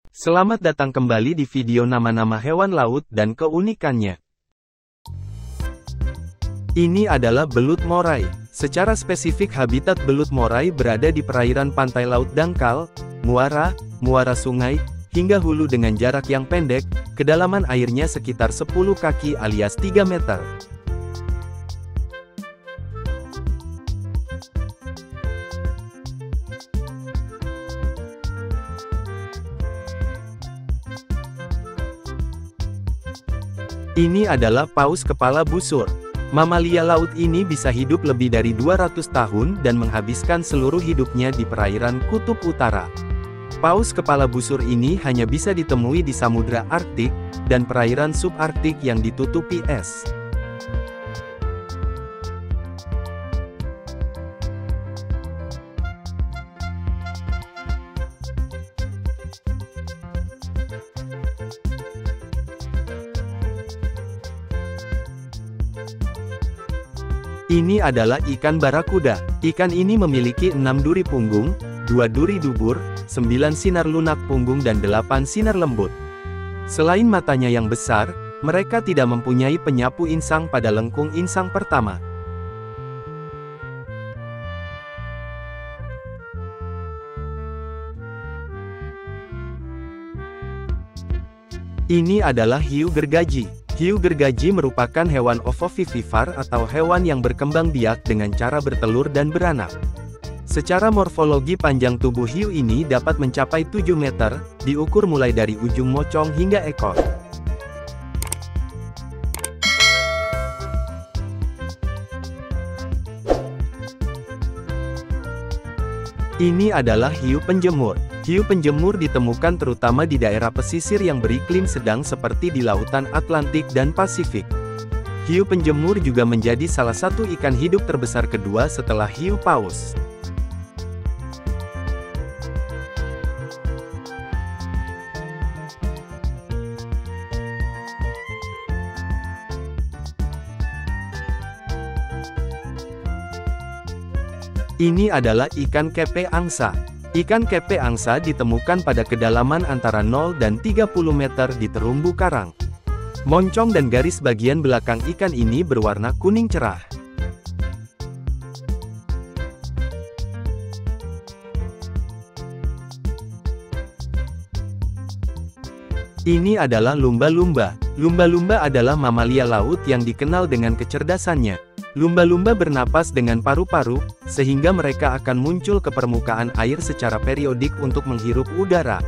Selamat datang kembali di video nama-nama hewan laut dan keunikannya. Ini adalah belut moray. Secara spesifik habitat belut moray berada di perairan pantai laut dangkal, muara, muara sungai, hingga hulu dengan jarak yang pendek, kedalaman airnya sekitar 10 kaki alias 3 meter. Ini adalah paus kepala busur. Mamalia laut ini bisa hidup lebih dari 200 tahun dan menghabiskan seluruh hidupnya di perairan kutub utara. Paus kepala busur ini hanya bisa ditemui di Samudra Arktik dan perairan subarktik yang ditutupi es. Ini adalah ikan barakuda. Ikan ini memiliki 6 duri punggung, 2 duri dubur, 9 sinar lunak punggung dan 8 sinar lembut. Selain matanya yang besar, mereka tidak mempunyai penyapu insang pada lengkung insang pertama. Ini adalah hiu gergaji. Hiu gergaji merupakan hewan ovovivipar atau hewan yang berkembang biak dengan cara bertelur dan beranak. Secara morfologi panjang tubuh hiu ini dapat mencapai 7 meter, diukur mulai dari ujung mocong hingga ekor. Ini adalah hiu penjemur. Hiu penjemur ditemukan terutama di daerah pesisir yang beriklim sedang seperti di lautan Atlantik dan Pasifik. Hiu penjemur juga menjadi salah satu ikan hidup terbesar kedua setelah hiu paus. Ini adalah ikan kepe angsa. Ikan kepe angsa ditemukan pada kedalaman antara 0 dan 30 meter di terumbu karang. Moncong dan garis bagian belakang ikan ini berwarna kuning cerah. Ini adalah lumba-lumba. Lumba-lumba adalah mamalia laut yang dikenal dengan kecerdasannya. Lumba-lumba bernapas dengan paru-paru, sehingga mereka akan muncul ke permukaan air secara periodik untuk menghirup udara.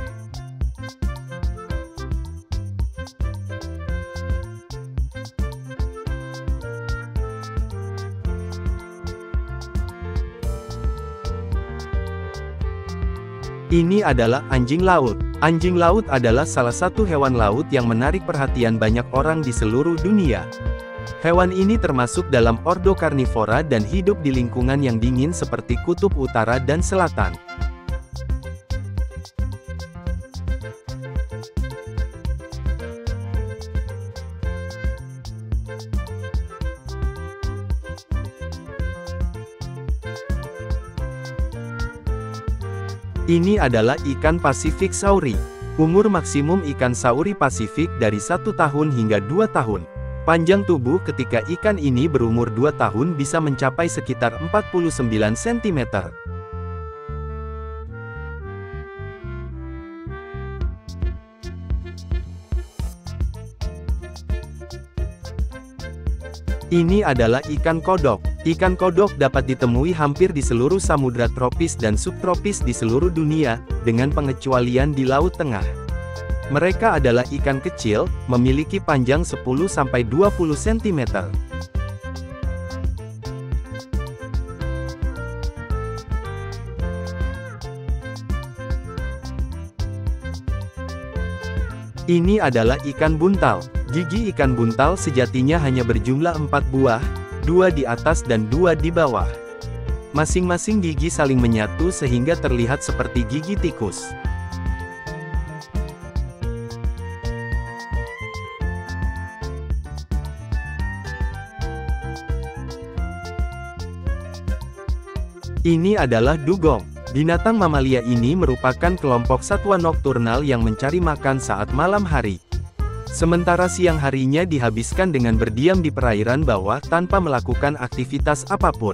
Ini adalah anjing laut. Anjing laut adalah salah satu hewan laut yang menarik perhatian banyak orang di seluruh dunia. Hewan ini termasuk dalam ordo karnivora dan hidup di lingkungan yang dingin seperti kutub utara dan selatan. Ini adalah ikan Pasifik sauri. Umur maksimum ikan sauri Pasifik dari 1 tahun hingga 2 tahun. Panjang tubuh ketika ikan ini berumur 2 tahun bisa mencapai sekitar 49 cm. Ini adalah ikan kodok. Ikan kodok dapat ditemui hampir di seluruh samudra tropis dan subtropis di seluruh dunia, dengan pengecualian di Laut Tengah. Mereka adalah ikan kecil, memiliki panjang 10-20 cm. Ini adalah ikan buntal. Gigi ikan buntal sejatinya hanya berjumlah 4 buah, 2 di atas dan 2 di bawah. Masing-masing gigi saling menyatu sehingga terlihat seperti gigi tikus. Ini adalah dugong. Binatang mamalia ini merupakan kelompok satwa nokturnal yang mencari makan saat malam hari. Sementara siang harinya dihabiskan dengan berdiam di perairan bawah tanpa melakukan aktivitas apapun.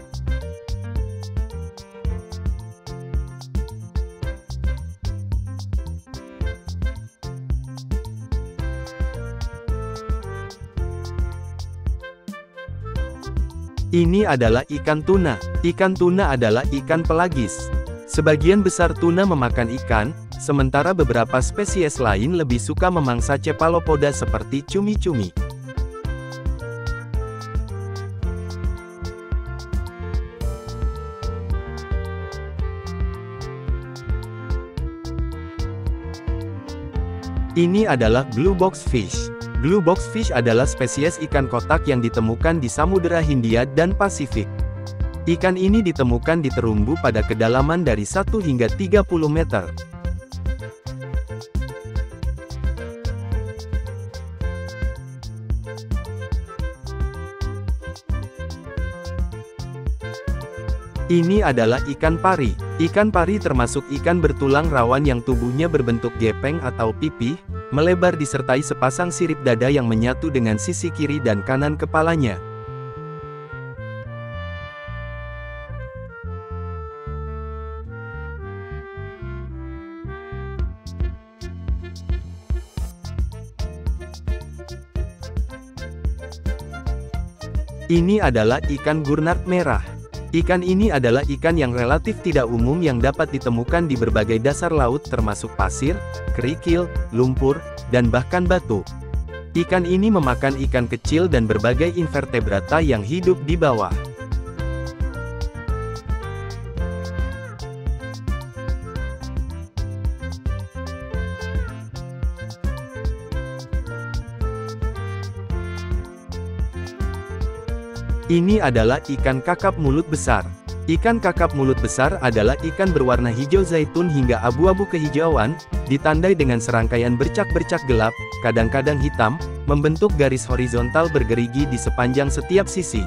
Ini adalah ikan tuna. Ikan tuna adalah ikan pelagis. Sebagian besar tuna memakan ikan, sementara beberapa spesies lain lebih suka memangsa cephalopoda seperti cumi-cumi. Ini adalah blue box fish. Blue box fish adalah spesies ikan kotak yang ditemukan di Samudera Hindia dan Pasifik. Ikan ini ditemukan di terumbu pada kedalaman dari 1 hingga 30 meter. Ini adalah ikan pari. Ikan pari termasuk ikan bertulang rawan yang tubuhnya berbentuk gepeng atau pipih, melebar disertai sepasang sirip dada yang menyatu dengan sisi kiri dan kanan kepalanya. Ini adalah ikan gurnard merah. Ikan ini adalah ikan yang relatif tidak umum yang dapat ditemukan di berbagai dasar laut termasuk pasir, kerikil, lumpur, dan bahkan batu. Ikan ini memakan ikan kecil dan berbagai invertebrata yang hidup di bawah. Ini adalah ikan kakap mulut besar. Ikan kakap mulut besar adalah ikan berwarna hijau zaitun hingga abu-abu kehijauan, ditandai dengan serangkaian bercak-bercak gelap, kadang-kadang hitam, membentuk garis horizontal bergerigi di sepanjang setiap sisi.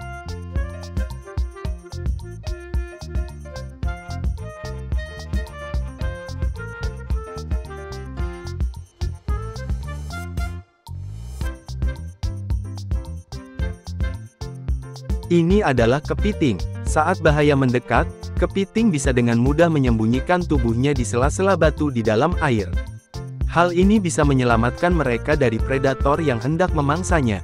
Ini adalah kepiting. Saat bahaya mendekat, kepiting bisa dengan mudah menyembunyikan tubuhnya di sela-sela batu di dalam air. Hal ini bisa menyelamatkan mereka dari predator yang hendak memangsanya.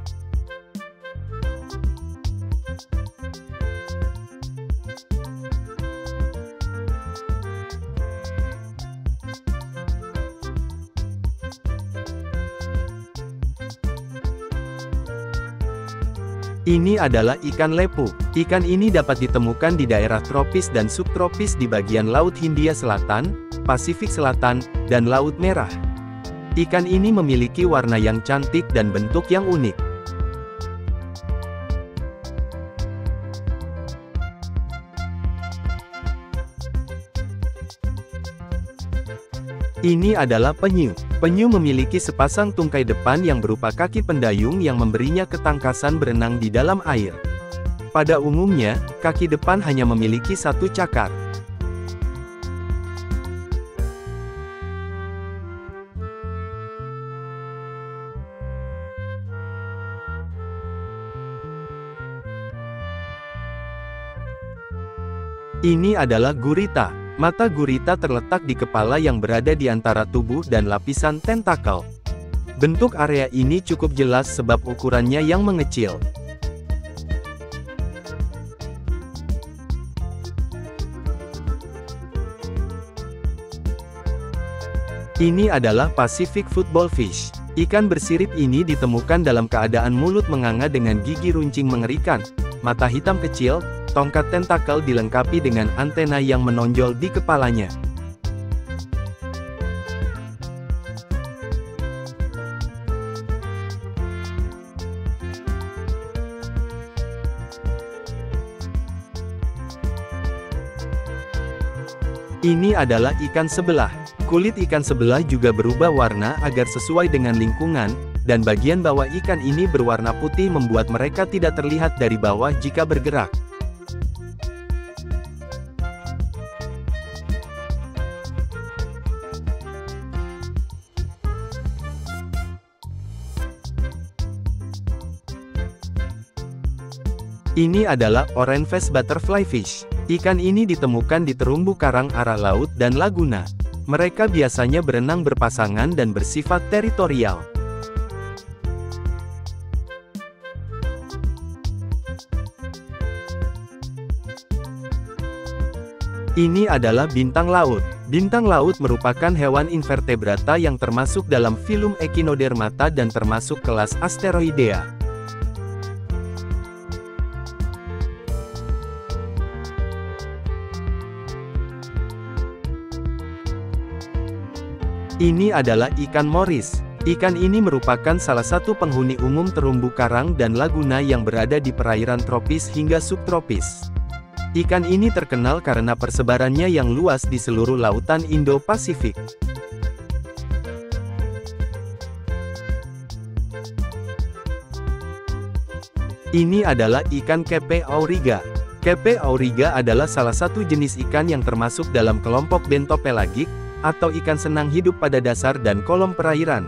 Ini adalah ikan lepu. Ikan ini dapat ditemukan di daerah tropis dan subtropis di bagian Laut Hindia Selatan, Pasifik Selatan, dan Laut Merah. Ikan ini memiliki warna yang cantik dan bentuk yang unik. Ini adalah penyu. Penyu memiliki sepasang tungkai depan yang berupa kaki pendayung yang memberinya ketangkasan berenang di dalam air. Pada umumnya, kaki depan hanya memiliki satu cakar. Ini adalah gurita. Mata gurita terletak di kepala yang berada di antara tubuh dan lapisan tentakel. Bentuk area ini cukup jelas sebab ukurannya yang mengecil. Ini adalah Pacific football fish. Ikan bersirip ini ditemukan dalam keadaan mulut menganga dengan gigi runcing mengerikan, mata hitam kecil, tongkat tentakel dilengkapi dengan antena yang menonjol di kepalanya. Ini adalah ikan sebelah. Kulit ikan sebelah juga berubah warna agar sesuai dengan lingkungan, dan bagian bawah ikan ini berwarna putih membuat mereka tidak terlihat dari bawah jika bergerak. Ini adalah orange face butterfly fish. Ikan ini ditemukan di terumbu karang arah laut dan laguna. Mereka biasanya berenang berpasangan dan bersifat teritorial. Ini adalah bintang laut. Bintang laut merupakan hewan invertebrata yang termasuk dalam filum Echinodermata dan termasuk kelas Asteroidea. Ini adalah ikan moris. Ikan ini merupakan salah satu penghuni umum terumbu karang dan laguna yang berada di perairan tropis hingga subtropis. Ikan ini terkenal karena persebarannya yang luas di seluruh lautan Indo-Pasifik. Ini adalah ikan kepe auriga. Kepe auriga adalah salah satu jenis ikan yang termasuk dalam kelompok bentopelagik, atau ikan senang hidup pada dasar dan kolom perairan.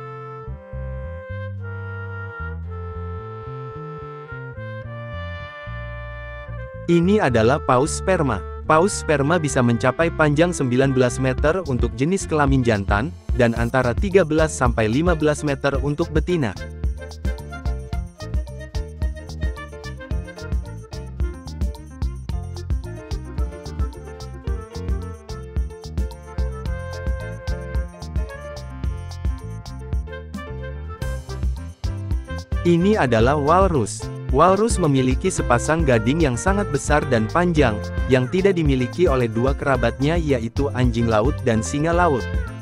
Ini adalah paus sperma. Paus sperma bisa mencapai panjang 19 meter untuk jenis kelamin jantan, dan antara 13 sampai 15 meter untuk betina. Ini adalah walrus. Walrus memiliki sepasang gading yang sangat besar dan panjang, yang tidak dimiliki oleh dua kerabatnya yaitu anjing laut dan singa laut.